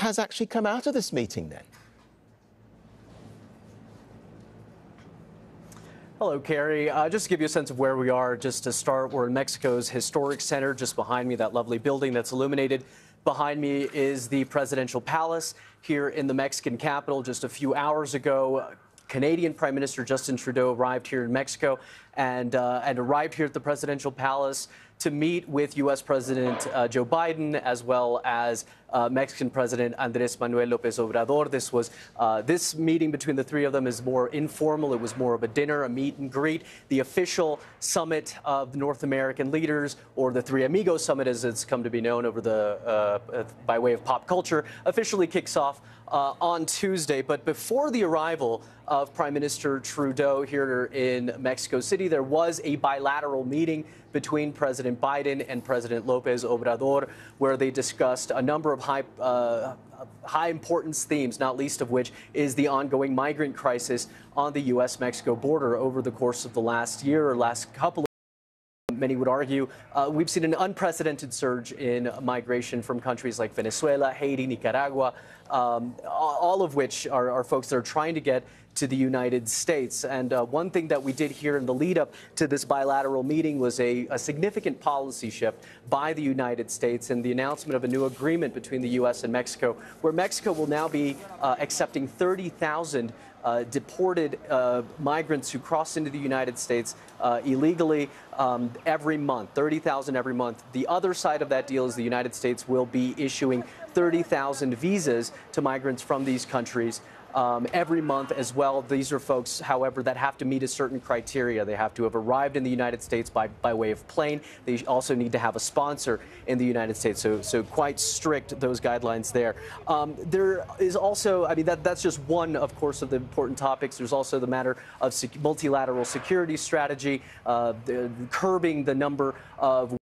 has actually come out of this meeting then? Hello, Kerry. Just to give you a sense of where we are, just to start, we're in Mexico's historic center. Just behind me, that lovely building that's illuminated. Behind me is the presidential palace here in the Mexican capital. Just a few hours ago, Canadian Prime Minister Justin Trudeau arrived here in Mexico and arrived here at the presidential palace to meet with U.S. President Joe Biden, as well as Mexican President Andrés Manuel López Obrador. This meeting between the three of them is more informal. It was more of a dinner, a meet and greet. The official summit of North American leaders, or the Three Amigos Summit, as it's come to be known over by way of pop culture, officially kicks off on Tuesday. But before the arrival of Prime Minister Trudeau here in Mexico City, there was a bilateral meeting between President Biden and President López Obrador, where they discussed a number of high importance themes, not least of which is the ongoing migrant crisis on the U.S.-Mexico border. Over the course of the last year or last couple of many would argue, we've seen an unprecedented surge in migration from countries like Venezuela, Haiti, Nicaragua, all of which are folks that are trying to get to the United States. And one thing that we did here in the lead up to this bilateral meeting was a significant policy shift by the United States and the announcement of a new agreement between the U.S. and Mexico, where Mexico will now be accepting 30,000 deported migrants who cross into the United States illegally every month, 30,000 every month. The other side of that deal is the United States will be issuing 30,000 visas to migrants from these countries every month as well. These are folks, however, that have to meet a certain criteria. They have to have arrived in the United States by way of plane. They also need to have a sponsor in the United States. So quite strict, those guidelines there. There is also, I mean, that's just one, of course, of the important topics. There's also the matter of multilateral security strategy, curbing the number of